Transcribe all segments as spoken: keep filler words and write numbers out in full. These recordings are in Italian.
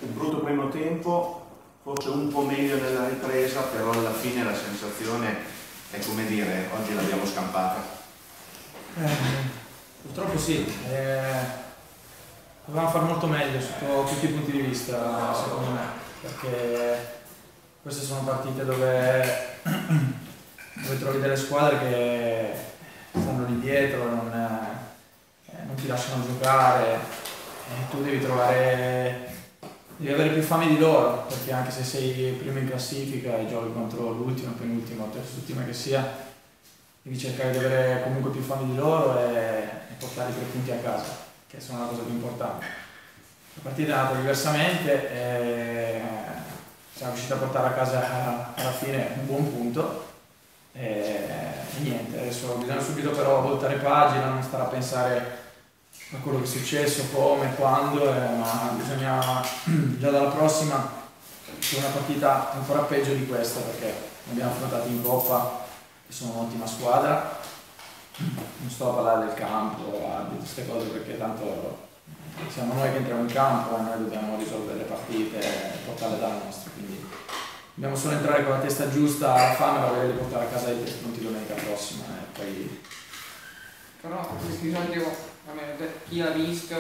un brutto primo tempo, forse un po' meglio nella ripresa, però alla fine la sensazione è come dire, oggi l'abbiamo scampata. Eh, purtroppo sì, eh, dovevamo fare molto meglio sotto tutti i punti di vista, secondo me, perché queste sono partite dove, dove trovi delle squadre che stanno lì dietro, non, eh, non ti lasciano giocare, e tu devi trovare, devi avere più fame di loro, perché anche se sei primo in classifica e giochi contro l'ultimo, penultimo, terzultimo che sia, devi cercare di avere comunque più fame di loro e, e portare i tre punti a casa, che sono la cosa più importante. La partita è andata diversamente e siamo riusciti a portare a casa alla fine un buon punto e, e niente, adesso bisogna subito però voltare pagina, non stare a pensare a quello che è successo, come, quando, eh, ma bisogna già dalla prossima c'è una partita ancora peggio di questa, perché abbiamo affrontato in Coppa e sono un'ottima squadra. Non sto a parlare del campo, di queste cose, perché tanto siamo noi che entriamo in campo e noi dobbiamo risolvere le partite e portarle dalla nostra, quindi dobbiamo solo entrare con la testa giusta, la fame per avere di portare a casa i tre punti domenica prossima e poi... Però questo episodio, chi l'ha visto,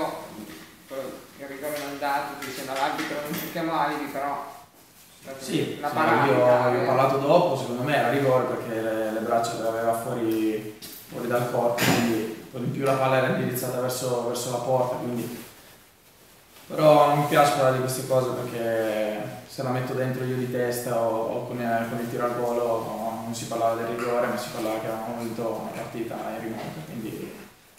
il rigore non dato, dicendo l'arbitro non cerchiamo alibi, però sì, la sì, parata, io, io ho parlato dopo, secondo me era rigore perché le, le braccia le aveva fuori, fuori dal corpo, quindi con in più la palla era indirizzata verso, verso la porta, quindi... Però non mi piace parlare di queste cose perché se la metto dentro io di testa o, o con, con il tiro al volo no, non si parlava del rigore, ma si parlava che avevamo vinto una partita in rimonta, quindi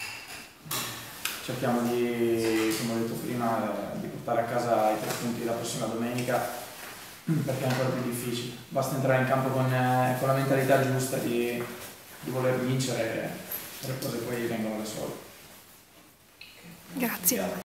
cerchiamo di, come ho detto prima, di portare a casa i tre punti la prossima domenica, perché è ancora più difficile. Basta entrare in campo con, eh, con la mentalità giusta di, di voler vincere e le cose poi vengono da sole. Grazie.